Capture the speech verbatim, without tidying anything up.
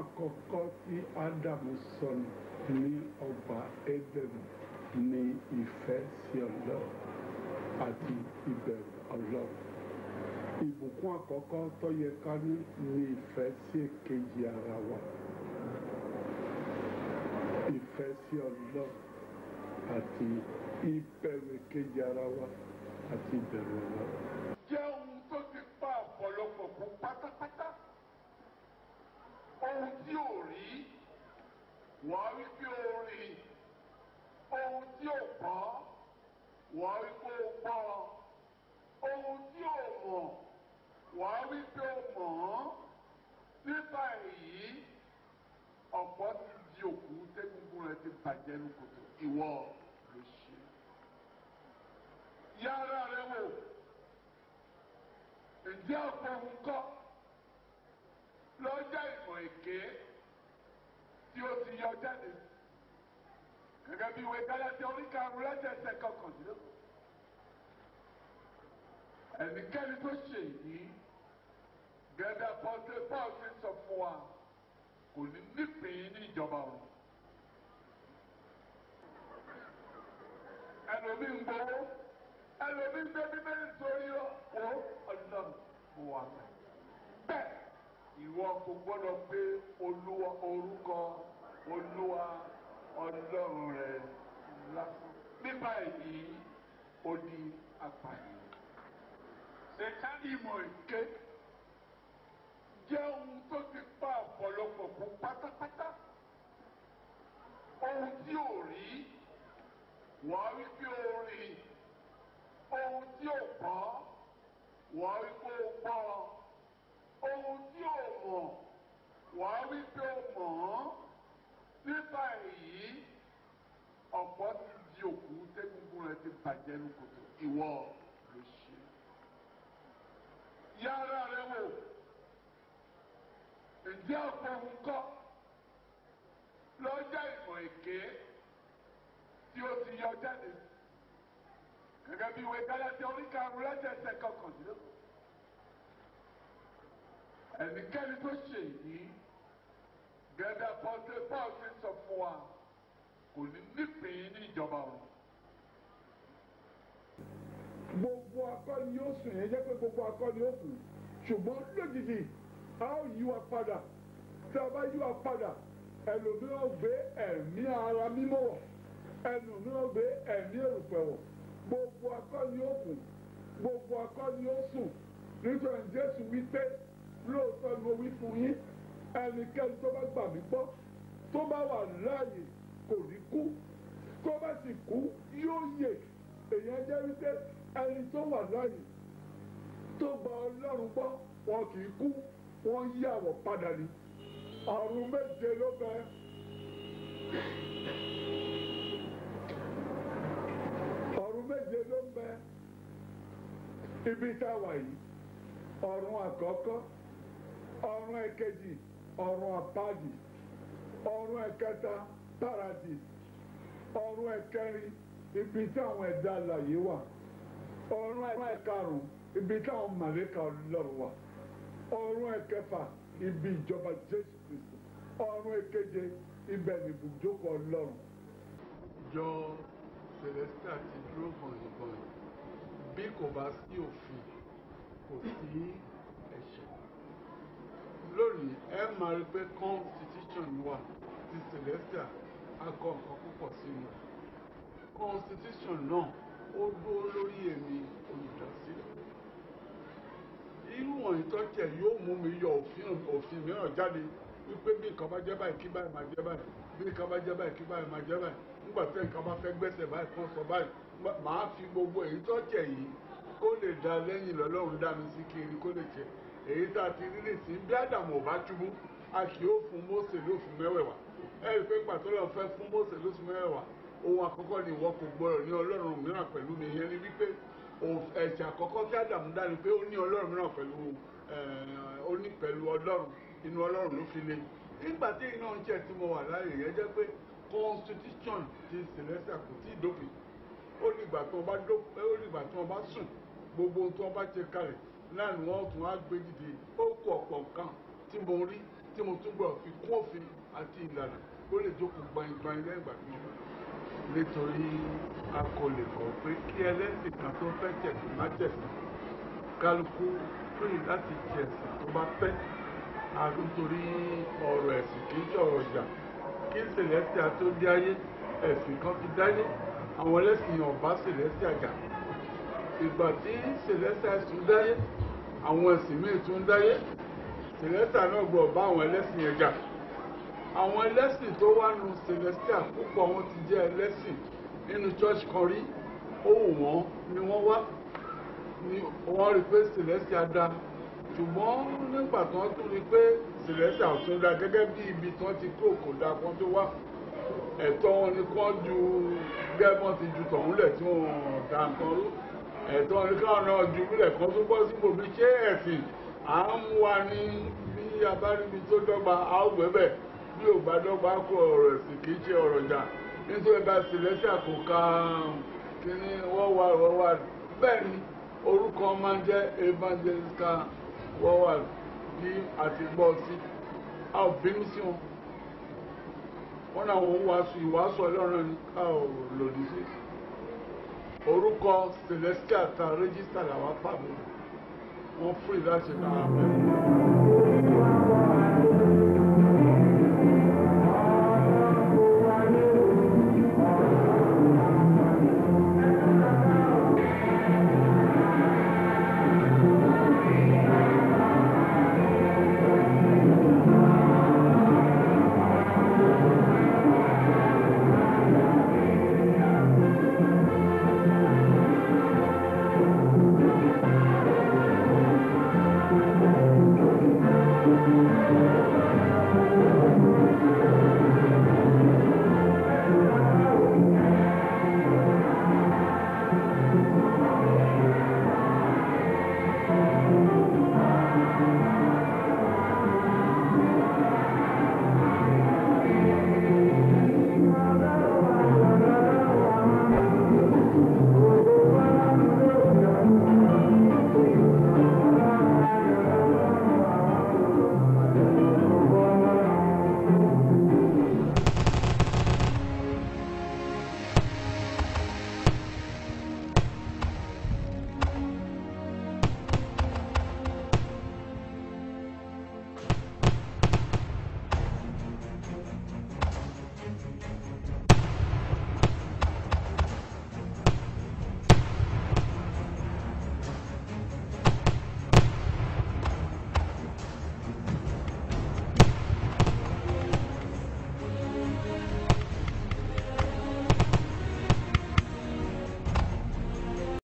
àkọ́kọ́ tí Ádámù sọnù ní ọgbà Édẹ́nì ní ìfẹ́ sí Ọlọ́run àti ìbẹ̀rù Ọlọ́run. Ìbùkún àkọ́kọ́ tó yẹ ká ní ní ìfẹ́ sí èkejì ara wa, ìfẹ́ sí Ọlọ́run àti ìbẹ̀rù èkejì ara wa àti ìbẹ̀rù Ọlọ́run. Jẹ́ ohun tó ti pa ọ̀pọ̀lọpọ̀ kú pátápátá. Ohun tí ò rí wọ́n rí pé ó rí, ohun tí ò gbọ́ wọ́n rí pé ó gbọ́, ohun tí ò mọ̀ wọ́n rí pé ó mọ̀ ọ́n. Nípa èyí ọ̀pọ̀ ti di òkú tẹ́gungun rẹ̀ ti bàjẹ́ ní kòtò. Ìwọ ló ṣe. Yára rẹ wò, ǹjẹ́ ọ̀pọ̀ ohun kọ́ lọ́jà ìmọ̀ èké tí ó ti yọ jáde gẹ́gẹ́ bí ìwé Gálátíà orí karùn-ún lẹ́sẹ̀ kọkàndínlógún. Ẹnikẹ́ni tó ṣe yìí gẹ́gẹ́ apọ́sítélì Paul ti sọ fún wa kò ní nípìn ní ìjọba ọ̀run. Ẹlòmí ń gbowó, ẹlòmí ń gbé bíbélì sórí ó Ọlọ́run mo wà mẹ́. Bẹ́ẹ̀ ìwọ kò gbọ́dọ̀ pé Olúwa orúkọ Olúwa Ọlọ́run rẹ lásán. Nípa èyí ó di apànìyàn. Sẹ̀tánì ìmọ̀ èké jẹ́ ohun tó ti pa ọ̀pọ̀lọpọ̀ kú pátápátá. Ohun tí ò rí wọ́n rí pé ó rí, ohun tí ò gbọ́ wọ́n rí pé ó gbọ́, ohun tí ò mọ̀ wọ́n rí pé ó mọ̀ ọ́n. Nípa èyí ọ̀pọ̀ ti di òkú tẹ́gungun rẹ̀ ti bàjẹ́ ní kòtò. Ìwọ ló ṣe. Yára rẹ wò, ǹjẹ́ ọ̀pọ̀ ohun kọ́ lọ́jà ìmọ̀ èké tí ó ti yọ jáde gẹ́gẹ́ bí ìwé Gálátíà orí karùn-ún lẹ́sẹ̀ kọkàndínlógún. Ẹnikẹ́ni tó ṣe yìí gẹ́gẹ́ apọ́sítélì Paul ti sọ fún wa kò ní nípìn ní ìjọba ọ̀run. Gbogbo akọni yóò sùn yẹn jẹ́ pé gbogbo akọni yóò kù, ṣùgbọ́n lójijì a ó yí wa padà. Tí a bá yí wa padà, ẹlòmíràn gbé ẹ̀mí ara mímọ́ wọ̀, ẹlòmíràn gbé ẹ̀mí èrùpẹ̀ wọ̀. Gbogbo akọni yóò kù, gbogbo akọni yóò sùn. Nítorí Jésù wí pé lóòótọ́ ni mo wí fún yín, ẹnikẹ́ni tó bá gbà mí gbọ́ tó bá wà láàyè kò ní kú, tó bá sì kú yóò yè. Èèyàn jẹ́ wípé ẹni tó wà láàyè tó gba Ọlọ́run gbọ́ wọn kì í kú, wọ́n yí àwọ̀ padà ní. Ọ̀run méje ló bẹ. Ọ̀run méje ló ń bẹ. Ibi tá a wà yìí, ọ̀run àkọ́kọ́, ọ̀run ẹ̀kejì, ọ̀run àpáàdì, ọ̀run ẹ̀kẹta paradis, ọ̀run ẹ̀kẹrin ibi táwọn ẹ̀dá alààyè wà, ọ̀run ẹ̀karùn-ún ibi táwọn màlẹ́kà Ọlọ́run wà, ọ̀run ẹ̀kẹfà ibi ìjọba Jésù Kristi, ọ̀run ẹ̀keje ibẹ̀ ni ibùjókòó Ọlọ́run. Ìjọ Celestial ti dúró gbọ̀nyìngbọ̀n bí kò bá sí òfin kò sí ẹ̀ṣẹ̀. Lónìí ẹ máa rí pé constitution wà ti Celestial a kọ nǹkan púpọ̀ sínú rẹ̀. Constitution náà ó dúró lórí èmi olùdásílẹ̀. Irú wọ̀nyí tó tẹ̀ yóò mú mi yọ òfin mìíràn jáde wípé bí nǹkan bá jẹ́ báyìí kí báyìí máa jẹ́ báyìí, bí nǹkan bá jẹ́ báyìí kí báyìí máa jẹ́ báyìí. Nígbà tí nǹkan bá fẹ́ gbẹ́sẹ̀ báyìí kán sọ báyìí, màá fi gbogbo èyí tó tẹ̀ yìí kó lè da lẹ́yìn lọ́lọ́run dá mi sí kiri kó lè jẹ. Èyí tá a ti rí lè sí bí Ádámù ò bá túbú a kì yóò fún Mósè lófin mẹ́wẹ̀ẹ̀wá. Ẹ rí i pé pàtó lọ́n fẹ́ fún Mósè lófin mẹ́wẹ̀ẹ̀wá. Ohun àkọ́kọ́ ni ìwọ kò gbọ́dọ̀ ní Ọlọ́run mìíràn pẹ̀lú mi. Ìyẹn ni wípé ẹ̀ṣẹ̀ àkọ́kọ́ tí Ádámù dá ni pé ó ní Ọlọ́run mìíràn pẹ̀lú ó ní pẹ̀lú Ọlọ́run, inú Ọlọ́run ló fi lé. Nígbà tí iná ń jẹ́ tí mo wà láàyè yẹn jẹ́ pé constitution ti Celestial kò tí ì dópin. Ó ní ìgbà tí wọ́n bá dópin, ó ní ìgbà tí wọ́n bá sùn, gbogbo ohun tí wọ́n bá ṣe kalẹ̀ náà ni wọ́n tún á gbé dìde. Ó kú ọ̀pọ̀ nǹkan tí mo rí tí mo tún gbọ́dọ̀ fi kún òfin àti ìlànà ó lè jókòó gbaingbain lẹ́yìn ìgbà tí mo bá nítorí a kò lè kọ̀ pé kí ẹlẹ́sìn kan tó fẹ́ tẹ̀sìn má tẹ̀sìn kálukú free láti tẹ̀sìn tó bá fẹ́ nítorí ọ̀rọ̀ ẹ̀sìn kì í ṣe ọ̀rọ̀ ìjà kí Celestia tó dé ayé ẹ̀sìn kan ti dáyé àwọn ẹlẹ́sìn ọ̀bá Celestia jà ìgbà tí Celestia tún dáyé àwọn ẹ̀sìn míì tún dáyé Celestia náà gbọ́ bá àwọn ẹlẹ́sìn yẹn jà àwọn ẹlẹ́sìn tó wá nu Celestia púpọ̀ wọn ti jẹ́ ẹlẹ́sìn nínú church kan rí ó wù wọ́n ni wọ́n wá ni wọ́n rí pé Celestia dá ṣùgbọ́n nígbà tí wọ́n tún rí pé Celestia tún dá gẹ́gẹ́ bí ibi tí wọ́n ti kó kò dá kan tó wá ẹ̀tọ́ wọn ni kán ju gẹ́gbọ́n ti ju tọ̀hún lẹ̀ tí wọ́n dá nǹkan rú ẹ̀tọ́ wọn ni káwọn náà ju bílẹ̀ kan tó bọ́ sípò bí ṣé ẹ̀sìn à ń mú wa ní bí abáríbi tó dọ́gba a ó gbẹ́bẹ̀ bí ò bá dọ́gba kó ọ̀rọ̀ ẹ̀sìn kì í ṣe ọ̀rọ̀ ìjà nítorí bá Celestia kò ka kíní wọ́wà wọ́wà bẹ́ẹ̀ ni orúkọ máa ń jẹ́ evangelical wọ́wà bí àti gbọ́ sí a ò bínú sí wọn wọ́n náà wọ́n wàásù ìwàásù ọlọ́run ní ká ò lòdì sí orúkọ Celestia ta rẹ́gísítà làwọn pàbó wọ́n fúri láti náà bẹ́ẹ̀.